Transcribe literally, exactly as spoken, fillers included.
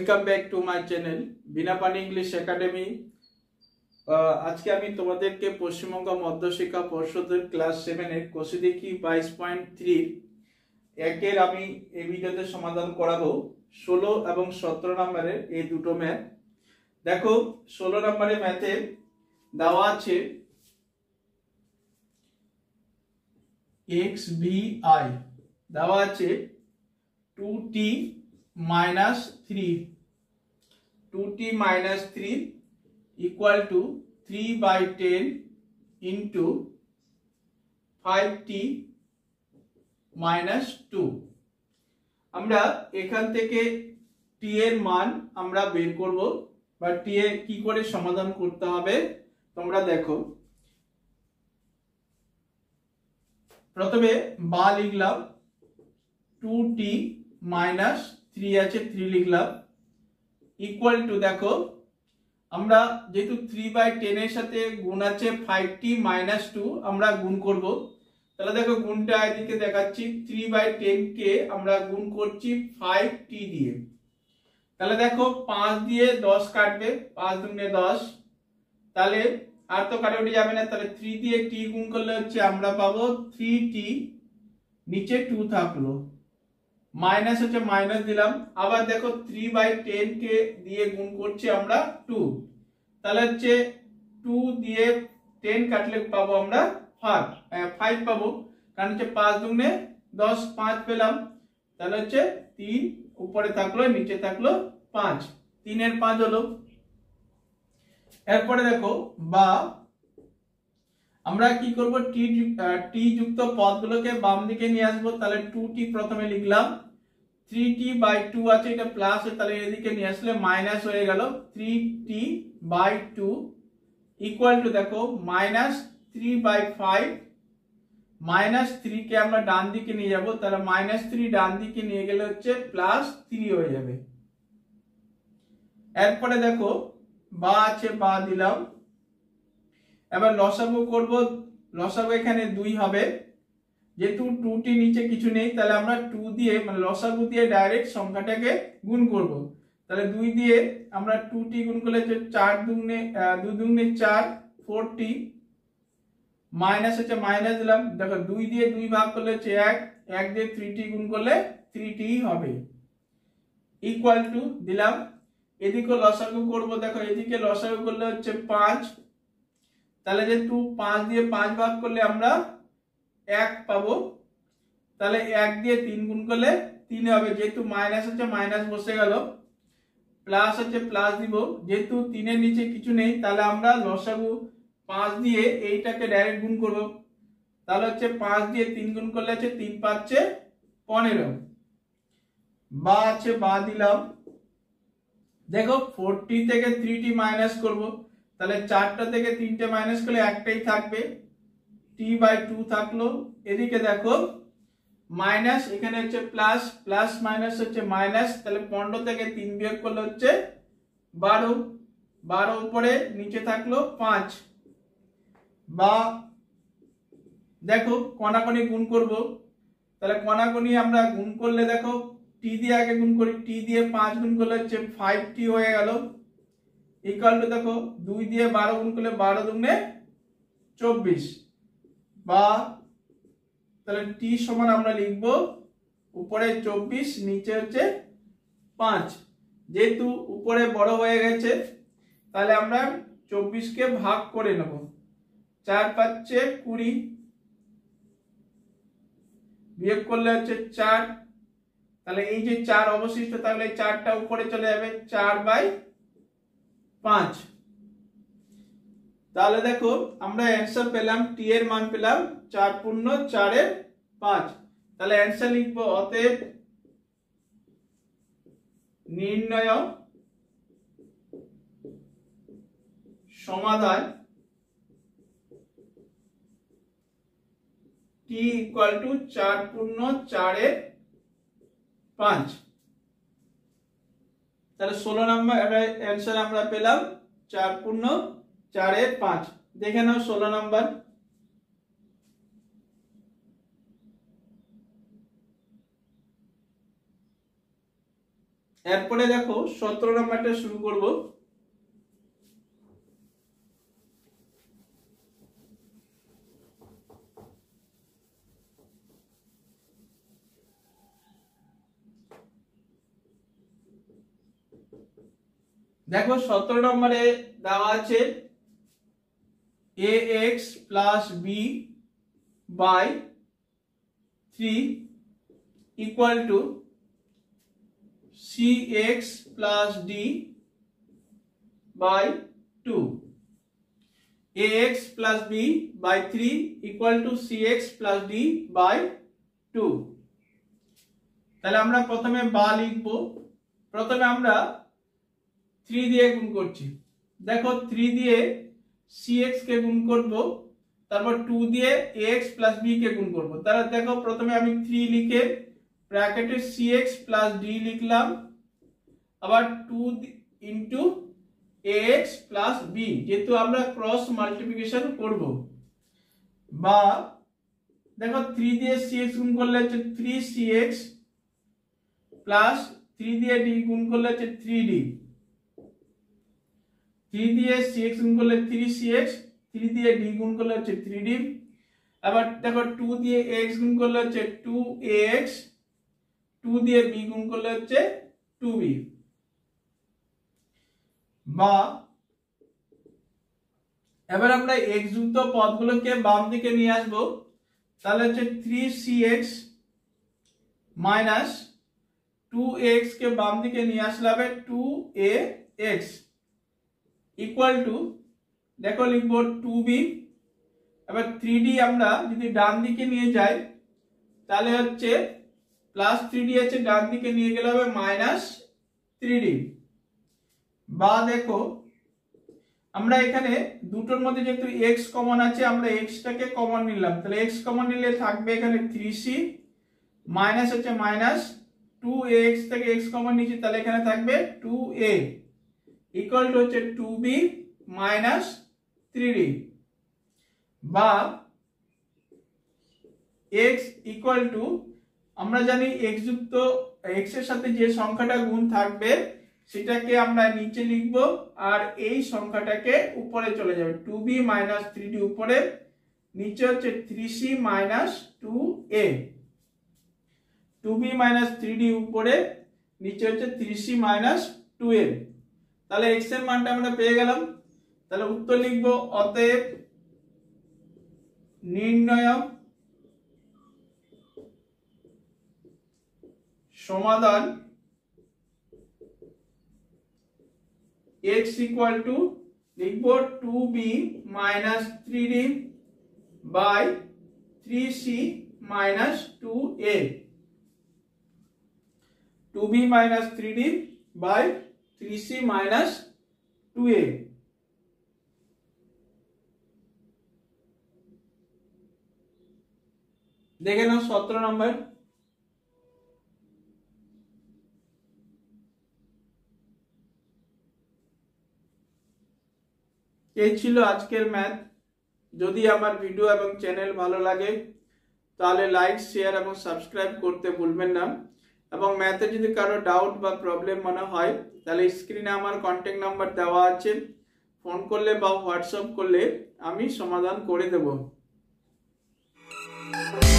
Welcome back to my channel Bina Pani English academy. আজকে আমি তোমাদেরকে পশ্চিমবঙ্গ মধ্যশিক্ষা পর্ষদের ক্লাস সেভেনের কোষে দেখি বাইশ পয়েন্ট থ্রি একের আমি এই ভিডিওতে সমাধান করাবো ষোলো এবং সতেরো নম্বরের এই দুটো ম্যাথ। দেখো ষোলো নম্বরের ম্যাথে দেওয়া আছে এক্স ভি আই, দেওয়া আছে two T minus three, two t minus three equal to three by ten into five t minus two। আমরা এখান থেকে t এর মান আমরা বের করব বা t এর কি করে সমাধান করতে হবে তোমরা দেখো। প্রথমে বা লিখলাম টু টি মাইনাস থ্রি আছে থ্রি লিখলাম ইকুয়াল টু, দেখো আমরা যেহেতু থ্রি বাই টেন এর সাথে গুণ আছে ফাইভ টি মাইনাস টু, আমরা গুণ করব। তাহলে দেখো গুণটা এদিকে দেখাচ্ছি, থ্রি বাই টেন কে আমরা গুণ করছি ফাইভ টি দিয়ে। তাহলে দেখো পাঁচ দিয়ে দশ কাটবে, পাঁচ দুগুণে দশ, তাহলে আর তো কাটাকুটি যাবে না, তাহলে থ্রি দিয়ে টি গুণ করলে হচ্ছে আমরা পাবো থ্রি টি, নিচে টু থাকলো, মাইনাস হচ্ছে মাইনাস দিলাম। আবার দেখো থ্রি বাই টেন কে দিয়ে গুণ করছি আমরা টু, তাহলে হচ্ছে টু দিয়ে টেন কাটলে পাবো আমরা ফাইভ ফাইভ পাবো, কারণ হচ্ছে পাঁচ দুগুণে দশ, পাঁচ পেলাম, তাহলে হচ্ছে তিন উপরে থাকলো নিচে থাকলো পাঁচ, তিনের পাঁচ হলো। এরপরে দেখো বা আমরা কি করব, টি টি যুক্ত পদগুলোকে বাম দিকে নিয়ে আসবো। তাহলে টু টি প্রথমে লিখলাম, থ্রি টি বাই টু আছে এটা প্লাস, তাহলে এদিকে নিয়ে আসলে মাইনাস হয়ে গেল, three T by two equal to দেখো minus three by five, minus three কে আমরা ডান দিকে নিয়ে যাব, তাহলে মাইনাস থ্রি ডান দিকে নিয়ে গেলে হচ্ছে প্লাস থ্রি হয়ে যাবে। এরপরে দেখো বা আছে বা দিলাম, এবার লসাগু করব, লসাগু এখানে দুই হবে, যেহেতু টু টি নিচে কিছু নেই তাহলে আমরা টু দিয়ে মানে লসাগু দিয়ে ডাইরেক্ট সংখ্যাটাকে গুণ করব। তাহলে দুই দিয়ে আমরা টু টি গুণ করলে চার দুগুণে দুই দুগুণে চার, ফোর টি, মাইনাস হচ্ছে মাইনাস দিলাম, দেখো দুই দিয়ে দুই ভাগ করলে হচ্ছে এক, এক দিয়ে থ্রি টি গুণ করলে থ্রি টি হবে, ইকুয়াল টু দিলাম। এদিকে লসাগু করব, দেখো এদিকে লসাগু করলে হচ্ছে পাঁচ, তাহলে যেহেতু পাঁচ দিয়ে পাঁচ ভাগ করলে আমরা এক পাবো, তাহলে এক দিয়ে তিন গুণ করলে তিন হবে, যেহেতু মাইনাস হচ্ছে মাইনাস বসে গেল, প্লাস হচ্ছে প্লাস দিব, যেহেতু তিনের নিচে কিছু নেই তাহলে আমরা লসাগু পাঁচ দিয়ে এইটাকে ডাইরেক্ট গুণ করব। তাহলে হচ্ছে পাঁচ দিয়ে তিন গুণ করলে হচ্ছে তিন পাচ্ছে পনেরো। বা আছে বা দিলাম, দেখো ফোরটি থেকে থ্রি টি মাইনাস করবো, তাহলে চারটা থেকে তিনটে মাইনাস করলে একটাই থাকবে, টি বাই টু থাকলো। এদিকে দেখো মাইনাস, এখানে হচ্ছে প্লাস, প্লাস মাইনাস হচ্ছে মাইনাস, তাহলে পনেরো থেকে তিন বিয়োগ করলে হচ্ছে বারো, বারো উপরে নিচে থাকলো পাঁচ। বা দেখো কণাকণি গুণ করব, তাহলে কণাকণি আমরা গুণ করলে দেখো টি দিয়ে আগে গুণ করি, টি দিয়ে পাঁচ গুণ করলে হচ্ছে ফাইভ টি হয়ে গেল, ইকুয়াল টু দেখো দুই দিয়ে বারো গুণ করলে বারো দুগুণে চব্বিশ। বা তাহলে টি সমান আমরা লিখব উপরে চব্বিশ নিচে হচ্ছে পাঁচ, যেহেতু উপরে বড় হয়ে গেছে তাহলে আমরা চব্বিশ কে ভাগ করে নেব, চার পাচ্ছে কুড়ি, বিয়োগ করলে হচ্ছে চার, তাহলে এই যে চার অবশিষ্ট তাহলে চারটা উপরে চলে যাবে, চার বাই পাঁচ। তাহলে দেখো আমরা অ্যান্সার পেলাম, টি এর মান পেলাম চার পূর্ণ চারের পাঁচ। তাহলে অ্যান্সার লিখবো, অতএব নির্ণয় সমাধান টি ইকুয়াল টু চার পূর্ণ চারের পাঁচ। তাহলে ষোলো নম্বর অ্যান্সার আমরা পেলাম চার পূর্ণ চারের পাঁচ। দেখে নাও ষোলো নম্বর। এরপরে দেখো সতেরো নম্বরটা শুরু করব। দেখো সতেরো নম্বরে দেওয়া আছে A X plus B by three equal to C X plus D by two. A X plus B by three equal to C X plus D by two. তাহলে আমরা প্রথমে বা লিখব। প্রথমে আমরা থ্রি দিয়ে গুণ করছি। দেখো থ্রি দিয়ে সি এক্স কে গুণ করব, তারপর টু দিয়ে এ এক্স প্লাস বি কে গুণ করব। তাহলে দেখো প্রথমে আমি থ্রি লিখে ব্র্যাকেটে সি এক্স প্লাস ডি লিখলাম, আবার two into A X plus B, যেহেতু আমরা ক্রস মাল্টিপ্লিকেশন করব। বা দেখো থ্রি দিয়ে সি এক্স গুণ করলে হচ্ছে three C X plus three দিয়ে ডি গুণ করলে হচ্ছে থ্রি ডি। থ্রি দিয়ে সি এক্স গুণ করলে থ্রি সি এক্স, থ্রি দিয়ে ডি গুণ করলে হচ্ছে থ্রি ডি। আবার দেখো টু দিয়ে এক্স গুণ করলে হচ্ছে টু এ এক্স, টু দিয়ে বি গুণ করলে হচ্ছে টু বি। বা এবার আমরা এক্স যুক্ত পদগুলোকে বাম দিকে নিয়ে আসবো। তাহলে হচ্ছে three C X minus two X কে বাম দিকে নিয়ে আসলে হবে two A X equal to, দেখো লিখবো টু বি। এবার থ্রি ডি আমরা যদি ডান দিকে নিয়ে যাই তাহলে হচ্ছে প্লাস থ্রি ডি আছে, ডান দিকে নিয়ে গেলে হবে মাইনাস থ্রি ডি। বা দেখো আমরা এখানে দুটোর মধ্যে যেহেতু এক্স কমন আছে, আমরা এক্সটাকে কমন নিলাম, তাহলে এক্স কমন নিলে থাকবে এখানে থ্রি সি মাইনাস হচ্ছে মাইনাস টু এক্স থেকে এক্স কমন নিচ্ছি, তাহলে এখানে থাকবে টু এ ইকুয়াল টু হচ্ছে two B minus three D. বা এক্স ইকুয়াল টু, আমরা জানি এক্স যুক্ত এক্স এর সাথে যে সংখ্যাটা গুণ থাকবে সেটাকে আমরা নিচে লিখব, আর এই সংখ্যাটাকে উপরে চলে যাবে। Two B minus three D উপরে, নিচে হচ্ছে three C minus two A. Two B minus three D উপরে, নিচে হচ্ছে three C minus two A. তাহলে এক্স এর মানটা আমরা পেয়ে গেলাম। তাহলে উত্তর লিখব অতএব নির্ণয় সমাধান x ইকুয়াল টু লিখব two B minus three D by three C minus two A. Two B minus three D by three C minus two A. দেখে নাও সতেরো নম্বর। এই ছিল আজকের ম্যাথ। যদি আমার ভিডিও এবং চ্যানেল ভালো লাগে তাহলে লাইক শেয়ার এবং সাবস্ক্রাইব করতে ভুলবেন না। এবং ম্যাথে যদি কারো ডাউট বা প্রবলেম মনে হয় তাহলে স্ক্রিনে আমার কন্ট্যাক্ট নাম্বার দেওয়া আছে, ফোন করলে বা হোয়াটসঅ্যাপ করলে আমি সমাধান করে দেব।